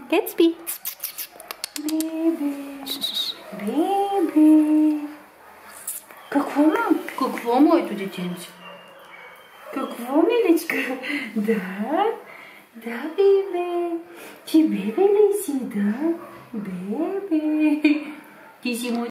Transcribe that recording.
Гэтсби. Бэби. Бэби. Как вам это детенце? Как вам, милочка? Да? Да, бэби. Тебе, Белиси, да? Бэби. Ты зимой